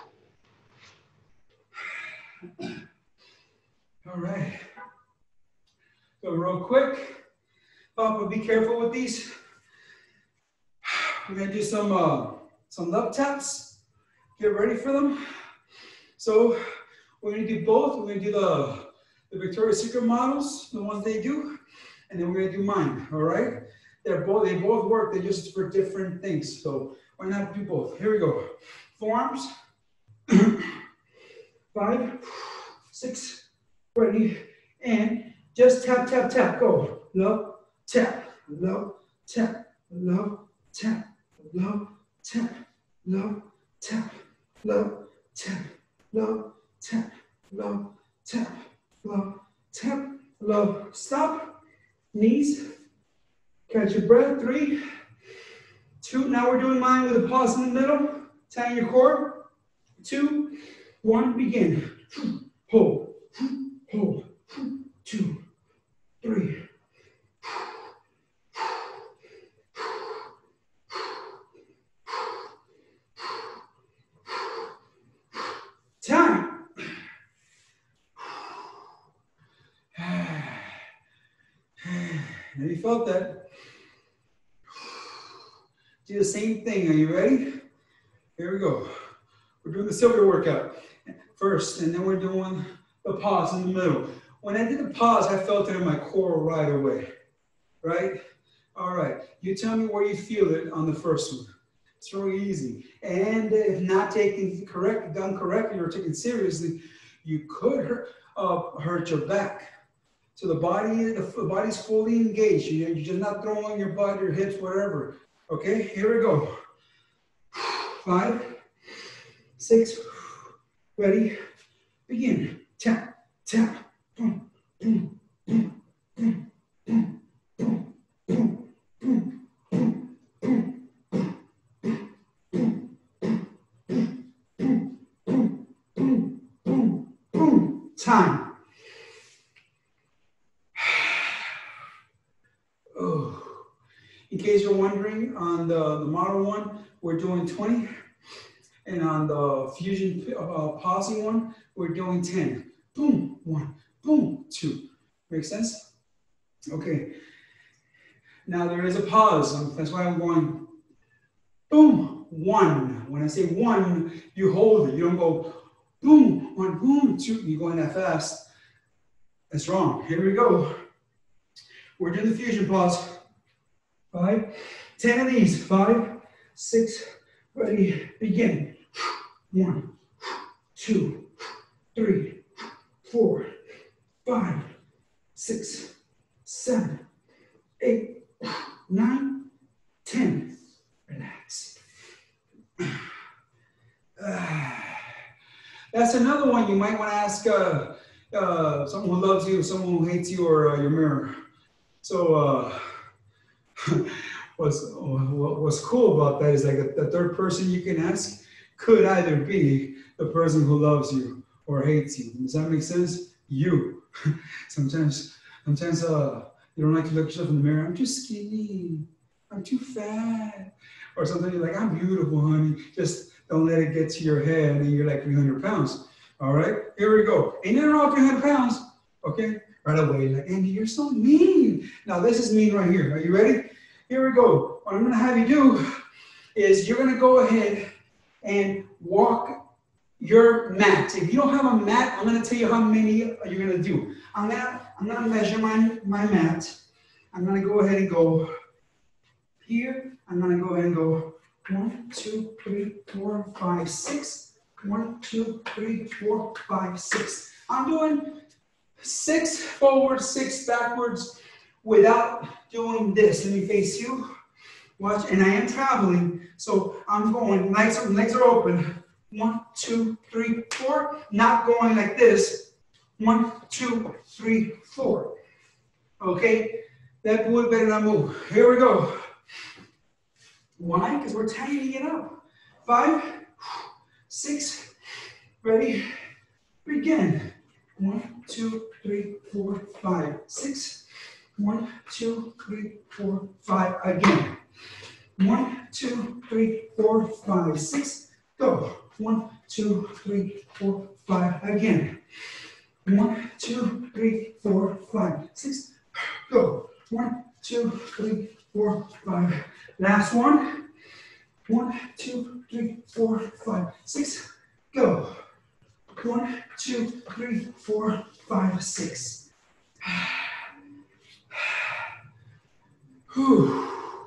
All right. So real quick, Papa, be careful with these. We're gonna do some uh, some love taps. Get ready for them. So we're gonna do both. We're gonna do the the Victoria's Secret models, the ones they do, and then we're gonna do mine. All right? They're both they both work. They're just for different things. So why not do both? Here we go. Forearms. Five, six, ready, and just tap, tap, tap. Go. Love, tap, love, tap, love, tap, love, tap, love, tap, love, tap, love, tap, love, tap, love, tap, love. Stop. Knees. Catch your breath. Three, two. Now we're doing mine with a pause in the middle. Tying your core. Two, one. Begin. Hold. Hold. Two, three. Time. Have you felt that? Do the same thing. Are you ready? Here we go. We're doing the silver workout first, and then we're doing the pause in the middle. When I did the pause, I felt it in my core right away. Right? All right. You tell me where you feel it on the first one. It's really easy. And if not taken correct, done correctly or taken seriously, you could hurt, uh, hurt your back. So the body, the body's fully engaged. You're just not throwing your butt, your hips, whatever. Okay, here we go. Five, six, ready, begin. Tap, tap, boom, boom, boom, boom, boom, boom, boom, boom, boom, boom, boom, boom, boom, boom, boom. Time. Oh. In case you're wondering, on the, the model one, we're doing twenty. And on the fusion uh, pausing one, we're doing ten. Boom, one, boom, two. Make sense? Okay. Now there is a pause. That's why I'm going boom, one. When I say one, you hold it. You don't go boom, one, boom, two. You're going that fast. That's wrong. Here we go. We're doing the fusion pause. Five, ten of these. Five, six, ready, begin. One, two, three, four, five, six, seven, eight, nine, ten. Relax. Uh, that's another one you might want to ask uh, uh, someone who loves you, someone who hates you, or uh, your mirror. So uh, what's, what's cool about that is like a, the third person you can ask could either be the person who loves you or hates you. Does that make sense? You. sometimes sometimes uh, you don't like to look yourself in the mirror. I'm too skinny. I'm too fat. Or something you're like, I'm beautiful, honey. Just don't let it get to your head and you're like three hundred pounds. All right, here we go. Ain't nothing wrong with three hundred pounds. Okay, right away, like, Andy, you're so mean. Now this is mean right here. Are you ready? Here we go. What I'm gonna have you do, is you're gonna go ahead and walk your mat. If you don't have a mat, I'm gonna tell you how many you're gonna do. I'm gonna, I'm gonna measure my, my mat. I'm gonna go ahead and go here. I'm gonna go ahead and go one, two, three, four, five, six. One, two, three, four, five, six. I'm doing six forward, six backwards without doing this. Let me face you. Watch, and I am traveling, so I'm going, legs, legs are open. One, two, three, four. Not going like this. One, two, three, four. Okay? That boy better not move. Here we go. Why? Because we're tightening it up. Five, six, ready, begin. One, two, three, four, five, six. One, two, three, four, five, again. One, two, three, four, five, six. Go. One, two, three, four, five, again. One, two, three, four, five, six. Go. One, two, three, four, five. Last one. One, two, three, four, five, six. Go. One, two, three, four, five, six. Whew.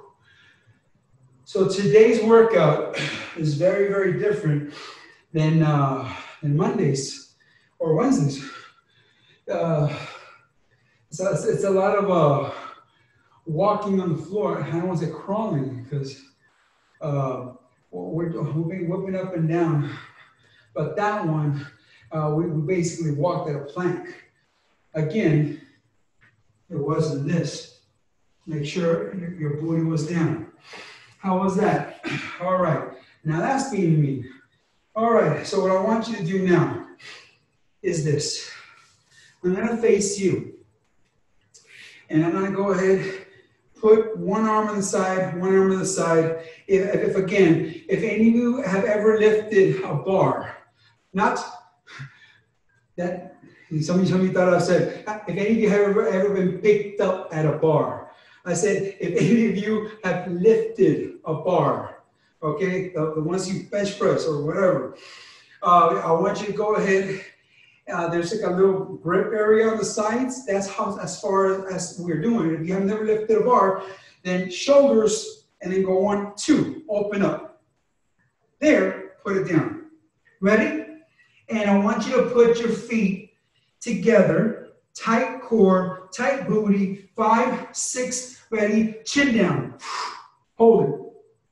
So today's workout is very, very different than, uh, than Mondays or Wednesdays. Uh, so it's, it's a lot of uh, walking on the floor. I don't want to say crawling because uh, we're whipping, whipping up and down. But that one, uh, we, we basically walked at a plank. Again, it wasn't this. Make sure your, your booty was down. How was that? All right. Now that's being mean. All right. So what I want you to do now is this. I'm going to face you. And I'm going to go ahead, put one arm on the side, one arm on the side. If, if again, if any of you have ever lifted a bar, not that, some of you thought I said, if any of you have ever, ever been picked up at a bar, I said, if any of you have lifted a bar, okay, the, the ones you bench press or whatever, uh, I want you to go ahead. Uh, there's like a little grip area on the sides. That's how, as far as we're doing it. If you have never lifted a bar, then shoulders and then go one, two, open up. There, put it down. Ready? And I want you to put your feet together, tight core, tight booty, five, six, ready, chin down. Hold it.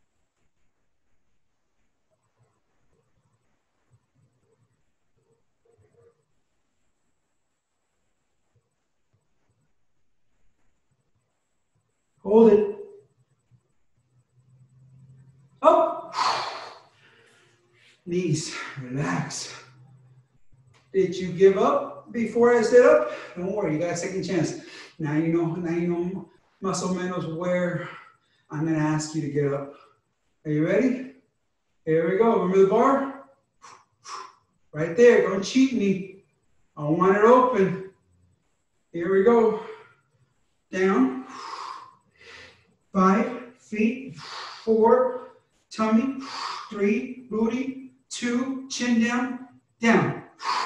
Hold it. Up. Knees, relax. Did you give up before I stood up? Don't worry, you got a second chance. Now you know, now you know muscle menos where I'm gonna ask you to get up. Are you ready? Here we go. Remember the bar? Right there. Don't cheat me. I want it open. Here we go. Down. Five, feet, four, tummy, three, booty, two, chin down, down.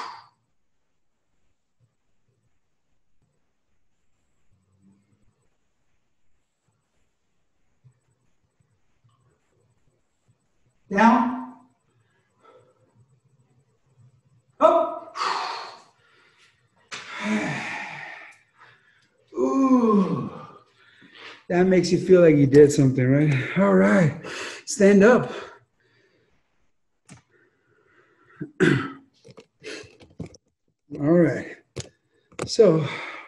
Down. Up. Ooh. That makes you feel like you did something, right? All right. Stand up. All right. So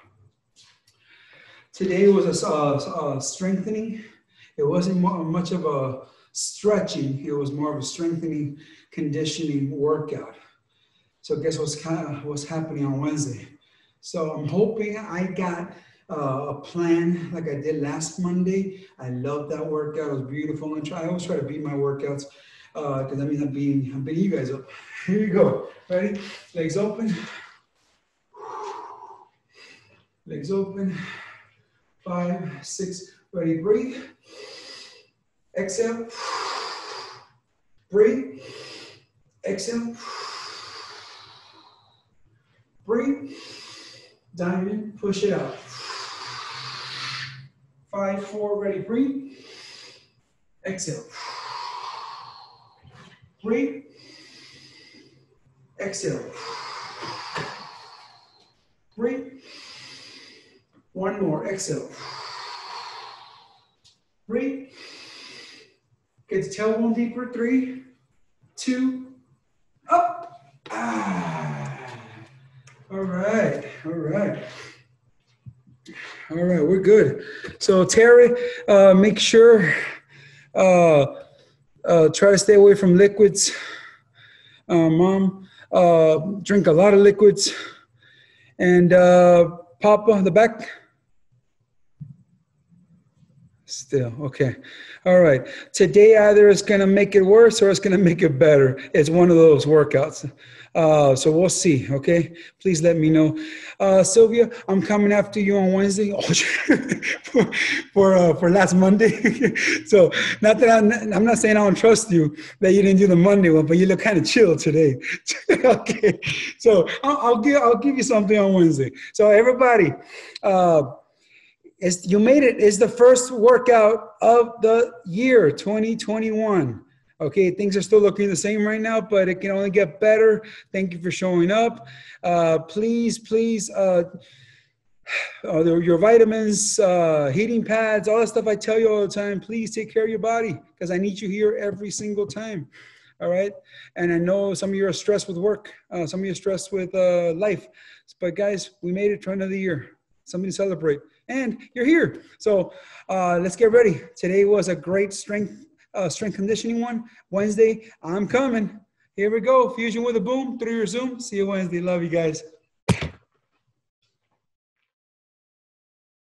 today was a uh, uh, strengthening. It wasn't more, much of a stretching. It was more of a strengthening, conditioning workout. So guess what's kind of what's happening on Wednesday? So I'm hoping I got uh, a plan like I did last Monday. I love that workout. It was beautiful. And try, I always try to beat my workouts because uh, that means I'm beating, I'm beating you guys up. Here you go. Ready? Legs open. Legs open. Five, six. Ready? Breathe. Exhale. Breathe. Exhale. Breathe. Diamond. Push it out. Five, four, ready. Breathe. Exhale. Breathe. Exhale. Breathe. One more. Exhale. Breathe. Get the tailbone deeper. Three, two, up. Ah. All right. All right. All right. We're good. So Terry, uh, make sure uh, uh, try to stay away from liquids. Uh, Mom, uh, drink a lot of liquids. And uh, Papa, the back. Still, okay. All right. Today either it's going to make it worse or it's going to make it better. It's one of those workouts. Uh, so we'll see, okay? Please let me know. Uh, Sylvia, I'm coming after you on Wednesday for for, uh, for last Monday. So not that I'm, I'm not saying I don't trust you that you didn't do the Monday one, but you look kind of chill today. Okay. So I'll, I'll, give, I'll give you something on Wednesday. So everybody, uh, It's, you made it. It's the first workout of the year, twenty twenty-one. Okay, things are still looking the same right now, but it can only get better. Thank you for showing up. Uh, please, please, uh, uh, your vitamins, uh, heating pads, all that stuff I tell you all the time, please take care of your body because I need you here every single time. All right. And I know some of you are stressed with work. Uh, some of you are stressed with uh, life. But guys, we made it to another year. Something to celebrate. And you're here. So uh, let's get ready. Today was a great strength uh, strength conditioning one. Wednesday, I'm coming. Here we go. Fusion with a boom through your Zoom. See you Wednesday. Love you guys.